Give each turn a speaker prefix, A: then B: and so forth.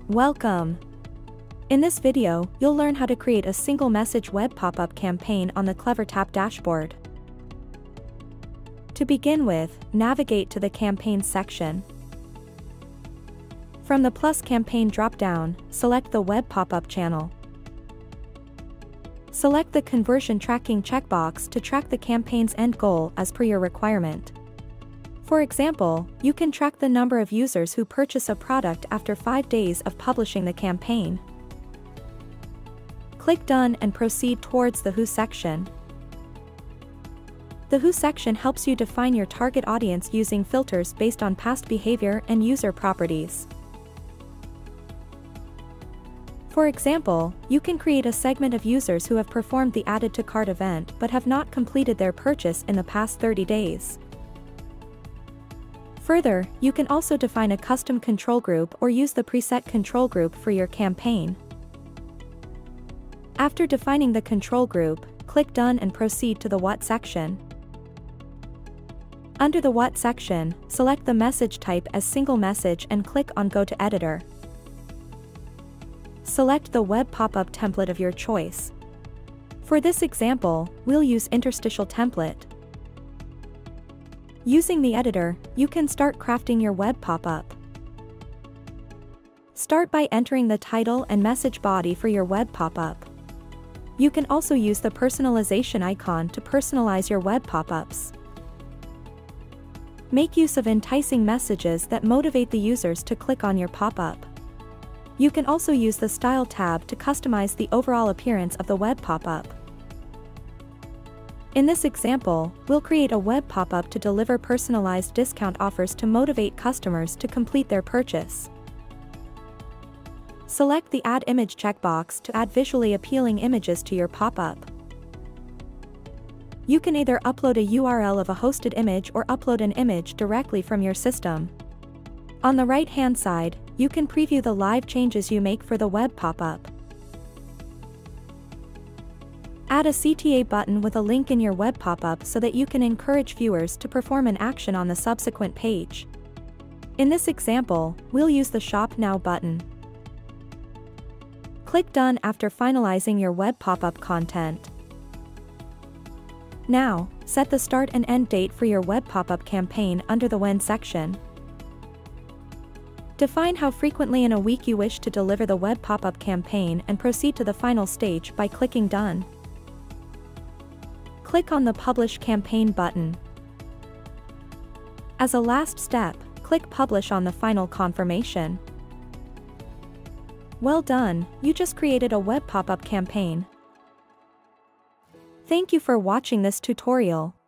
A: Welcome! In this video, you'll learn how to create a single message web pop-up campaign on the CleverTap dashboard. To begin with, navigate to the Campaigns section. From the Plus Campaign drop-down, select the Web Pop-up channel. Select the Conversion Tracking checkbox to track the campaign's end goal as per your requirement. For example, you can track the number of users who purchase a product after 5 days of publishing the campaign. Click Done and proceed towards the Who section. The Who section helps you define your target audience using filters based on past behavior and user properties. For example, you can create a segment of users who have performed the Added to Cart event but have not completed their purchase in the past 30 days. Further, you can also define a custom control group or use the preset control group for your campaign. After defining the control group, click Done and proceed to the What section. Under the What section, select the message type as single message and click on Go to Editor. Select the web pop-up template of your choice. For this example, we'll use interstitial template. Using the editor, you can start crafting your web pop-up. Start by entering the title and message body for your web pop-up. You can also use the personalization icon to personalize your web pop-ups. Make use of enticing messages that motivate the users to click on your pop-up. You can also use the Style tab to customize the overall appearance of the web pop-up. In this example, we'll create a web pop-up to deliver personalized discount offers to motivate customers to complete their purchase. Select the Add Image checkbox to add visually appealing images to your pop-up. You can either upload a URL of a hosted image or upload an image directly from your system. On the right-hand side, you can preview the live changes you make for the web pop-up. Add a CTA button with a link in your web pop-up so that you can encourage viewers to perform an action on the subsequent page. In this example, we'll use the Shop Now button. Click Done after finalizing your web pop-up content. Now, set the start and end date for your web pop-up campaign under the When section. Define how frequently in a week you wish to deliver the web pop-up campaign and proceed to the final stage by clicking Done. Click on the Publish Campaign button. As a last step, click Publish on the final confirmation. Well done, you just created a web pop-up campaign. Thank you for watching this tutorial.